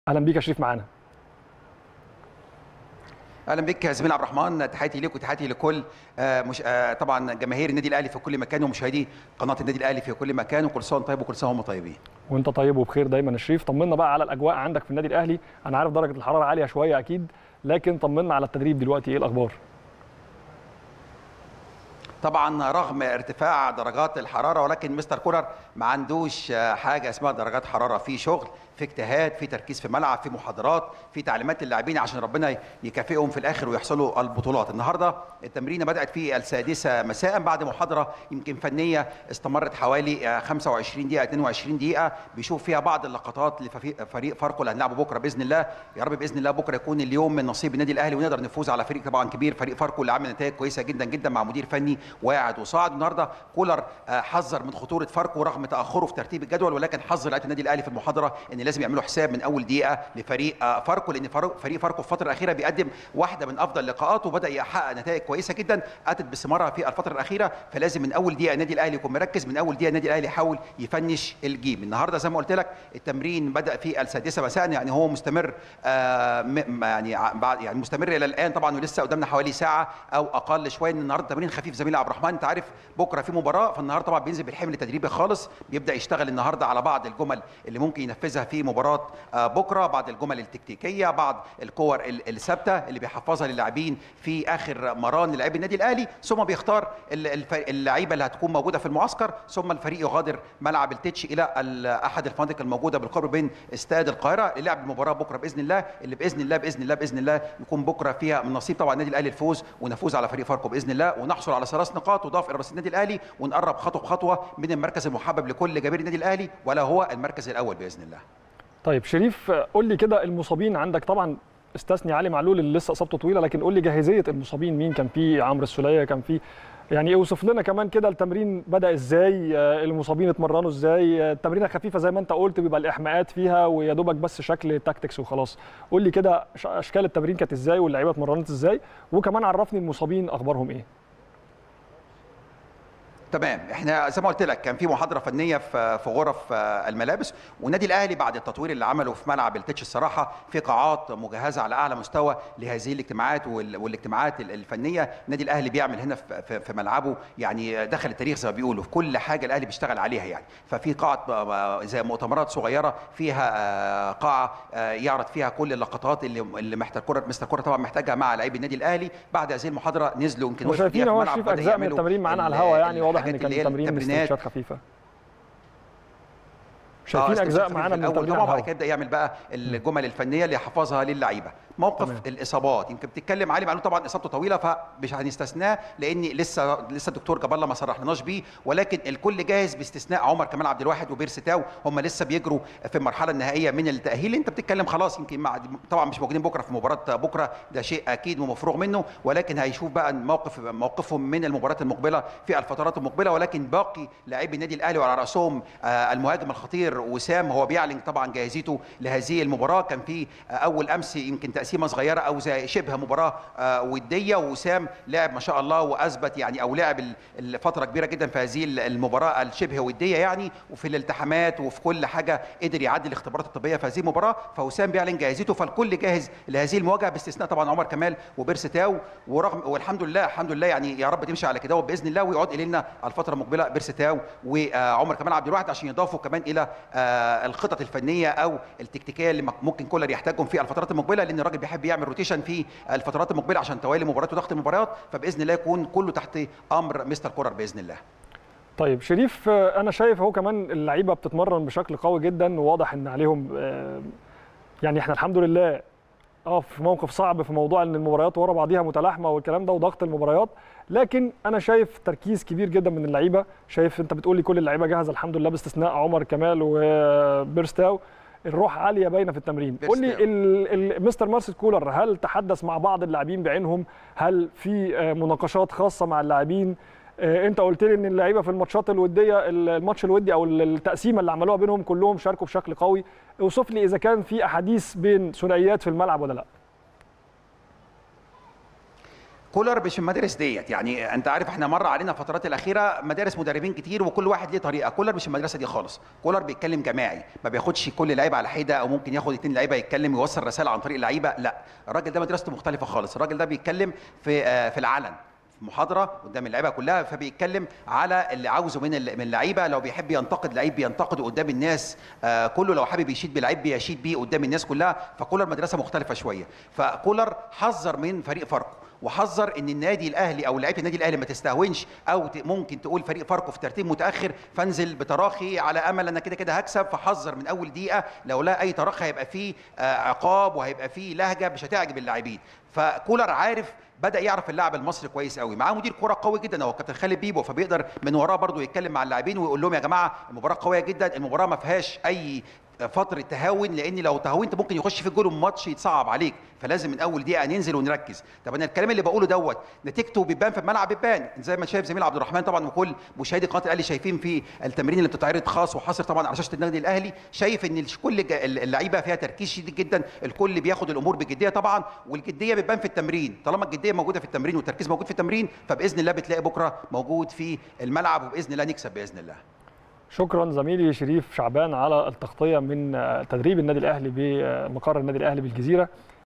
اهلا بيك يا شريف معانا. اهلا بك يا زميل عبد الرحمن، تحياتي ليك وتحياتي لكل مش طبعا جماهير النادي الاهلي في كل مكان ومشاهدي قناه النادي الاهلي في كل مكان، وكل سنه طيب وكل سنه وهم طيبين. وانت طيب وبخير دايما يا شريف. طمنا بقى على الاجواء عندك في النادي الاهلي. انا عارف درجه الحراره عاليه شويه اكيد، لكن طمنا على التدريب دلوقتي، ايه الاخبار؟ طبعا رغم ارتفاع درجات الحراره ولكن مستر كولر ما عندوش حاجه اسمها درجات حراره، في شغل، في اجتهاد، في تركيز في الملعب، في محاضرات، في تعليمات للاعبين عشان ربنا يكافئهم في الاخر ويحصلوا البطولات. النهارده التمرينه بدات في 6:00 مساء بعد محاضره يمكن فنيه استمرت حوالي 25 دقيقه 22 دقيقه، بيشوف فيها بعض اللقطات لفريق فاركو اللي هنلعبه بكره باذن الله. يا رب باذن الله بكره يكون اليوم من نصيب النادي الاهلي ونقدر نفوز على فريق طبعا كبير، فريق فاركو اللي عامل نتائج كويسه جدا جدا مع مدير فني واعد وصاعد. النهارده كولر حذر من خطوره فاركو رغم تاخره في ترتيب الجدول، ولكن حذر لعيبه النادي الاهلي في المحاضره ان لازم يعملوا حساب من اول دقيقه لفريق فاركو، لان فريق فاركو في الفتره الاخيره بيقدم واحده من افضل اللقاءات وبدا يحقق نتائج كويسه جدا اتت بثمارها في الفتره الاخيره، فلازم من اول دقيقه النادي الاهلي يكون مركز، من اول دقيقه النادي الاهلي يحاول يفنش الجيم. النهارده زي ما قلت لك التمرين بدا في 6:00 مساء، يعني هو مستمر يعني مستمر الى الان طبعا، ولسه قدامنا حوالي ساعه او اقل شويه. النهارده تمرين خفيف زميلي عبد الرحمن، انت عارف بكره في مباراه، فالنهارده طبعا بينزل بالحمل التدريبي خالص، بيبدا يشتغل النهارده على بعض الجمل اللي ممكن ينفذها في مباراه بكره، بعض الجمل التكتيكيه، بعض الكور الثابته اللي بيحفظها للاعبين في اخر مران للاعبي النادي الاهلي، ثم بيختار اللعيبه اللي هتكون موجوده في المعسكر، ثم الفريق يغادر ملعب التتش الى احد الفنادق الموجوده بالقرب من استاد القاهره للعب المباراه بكره باذن الله، اللي باذن الله يكون بكره فيها من نصيب طبعا النادي الاهلي الفوز ونفوز على فريق فاركو باذن الله، ونحصل على 3 نقاط تضاف الى رصيد النادي الاهلي، ونقرب خطوه بخطوه من المركز المحبب لكل جماهير النادي الاهلي ولا هو المركز الاول باذن الله. طيب شريف، قول لي كده المصابين عندك، طبعا استثني علي معلول اللي لسه اصابته طويله، لكن قول لي جاهزيه المصابين مين؟ كان في عمرو السوليه، كان في يعني اوصف لنا كمان كده التمرين بدا ازاي، المصابين اتمرنوا ازاي، التمرينه خفيفه زي ما انت قلت بيبقى الاحماءات فيها ويا دوبك بس شكل تاكتكس وخلاص. قول لي كده اشكال التمرين كانت ازاي واللعيبه اتمرنت ازاي، وكمان عرفني المصابين اخبارهم ايه. تمام، احنا زي ما قلت لك كان في محاضره فنيه في غرف الملابس، والنادي الاهلي بعد التطوير اللي عمله في ملعب التتش الصراحه في قاعات مجهزه على اعلى مستوى لهذه الاجتماعات والاجتماعات الفنيه. النادي الاهلي بيعمل هنا في ملعبه يعني دخل التاريخ زي ما بيقولوا في كل حاجه الاهلي بيشتغل عليها، يعني ففي قاعه زي مؤتمرات صغيره فيها قاعه يعرض فيها كل اللقطات اللي مستر كوره طبعا محتاجها مع لاعبي النادي الاهلي. بعد هذه المحاضره نزلوا يمكن شايفين اهو شريف اجزاء من التمرين معانا على الهواء، يعني واضح ان كان تمرين استرتشات خفيفه. شايفين اجزاء معانا من التمرين على الهواء، بعد كده يبدا يعمل بقى الجمل الفنيه اللي يحفظها للعيبه. موقف تمام. الاصابات يمكن بتتكلم علي معلول، طبعا اصابته طويله فمش هنستثناه لان لسه الدكتور جاب الله ما صرحناش بيه، ولكن الكل جاهز باستثناء عمر كمال عبد الواحد وبيرسي تاو، هم لسه بيجروا في المرحله النهائيه من التاهيل. انت بتتكلم خلاص يمكن طبعا مش موجودين بكره في مباراه بكره، ده شيء اكيد ومفروغ منه، ولكن هيشوف بقى موقفهم من المباراه المقبله في الفترات المقبله. ولكن باقي لاعبي النادي الاهلي وعلى راسهم المهاجم الخطير وسام، هو بيعلن طبعا جاهزيته لهذه المباراه. كان في اول امس يمكن تقسيمه صغيره او زي شبه مباراه وديه، وسام لعب ما شاء الله واثبت يعني او لعب فتره كبيره جدا في هذه المباراه الشبه وديه يعني، وفي الالتحامات وفي كل حاجه قدر يعدي الاختبارات الطبيه في هذه المباراه، فوسام بيعلن جاهزيته، فالكل جاهز لهذه المواجهه باستثناء طبعا عمر كمال وبيرسي تاو. والحمد لله يعني يا رب تمشي على كده باذن الله، ويعود الينا الفتره المقبله بيرسي تاو وعمر كمال عبد الواحد عشان يضافوا كمان الى الخطط الفنيه او التكتيكيه اللي ممكن كولر يحتاجهم في الفترات المقبله، لان الراجل بيحب يعمل روتيشن في الفترات المقبله عشان توالي مباريات وضغط المباريات، فباذن الله يكون كله تحت امر مستر كولر باذن الله. طيب شريف، انا شايف اهو كمان اللعيبه بتتمرن بشكل قوي جدا، وواضح ان عليهم يعني احنا الحمد لله في موقف صعب في موضوع ان المباريات ورا بعضيها متلاحمه والكلام ده وضغط المباريات، لكن انا شايف تركيز كبير جدا من اللعيبه. شايف انت بتقول لي كل اللعيبه جاهزه الحمد لله باستثناء عمر كمال وبيرستاو، الروح عاليه باينه في التمرين. قول لي مستر مارسيل كولر هل تحدث مع بعض اللاعبين بعينهم؟ هل في مناقشات خاصه مع اللاعبين؟ انت قلت لي ان اللعيبه في الماتشات الوديه، الماتش الودي او التقسيمه اللي عملوها بينهم كلهم شاركوا بشكل قوي. اوصف لي اذا كان في احاديث بين ثنائيات في الملعب ولا لا. كولر مش في المدارس ديت، يعني انت عارف احنا مر علينا الفترات الاخيره مدارس مدربين كتير وكل واحد ليه طريقه. كولر مش المدرسه دي خالص. كولر بيتكلم جماعي، ما بياخدش كل لعيبه على حده، او ممكن ياخد 2 لعيبه يتكلم يوصل رساله عن طريق اللعيبه. لا، الراجل ده مدرسته مختلفه خالص. الراجل ده بيتكلم في العلن، محاضره قدام اللعيبه كلها، فبيتكلم على اللي عاوزه من اللعيبه. لو بيحب ينتقد لعيب بينتقده قدام الناس كله، لو حابب يشيد بلعيب بيشيد بيه قدام الناس كلها. فكولر مدرسه مختلفه شويه. فكولر حذر من فريق فاركو، وحذر ان النادي الاهلي او لعيبه النادي الاهلي ما تستهونش، او ممكن تقول فريق فاركو في ترتيب متاخر فانزل بتراخي على امل انا كده كده هكسب. فحذر من اول دقيقه لو لا اي تراخي هيبقى فيه عقاب، وهيبقى فيه لهجه مش هتعجب اللاعبين. فكولر عارف، بدا يعرف اللاعب المصري كويس قوي. معاه مدير كوره قوي جدا هو كابتن خالد بيبو، فبيقدر من وراه برضو يتكلم مع اللاعبين ويقول لهم يا جماعه المباراه قويه جدا، المباراه ما فيهاش اي فتره تهاون، لان لو تهاونت ممكن يخش في الجول والماتش يتصعب عليك. فلازم من اول دقيقه ننزل ونركز. طب انا الكلام اللي بقوله دوت نتيجته بيبان في الملعب، بيبان زي ما شايف زميل عبد الرحمن طبعا، وكل مشاهدي قناه الاهلي شايفين في التمرين اللي بتتعرض خاص وحصر طبعا على شاشه النادي الاهلي. شايف ان كل اللعيبه فيها تركيز شديد جدا، الكل بياخد الامور بجديه طبعا، والجديه بتبان في التمرين. طالما الجديه موجوده في التمرين والتركيز موجود في التمرين، فباذن الله بتلاقي بكره موجود في الملعب، وباذن الله نكسب باذن الله. شكرا زميلي شريف شعبان على التغطيه من تدريب النادي الاهلي بمقر النادي الاهلي بالجزيره.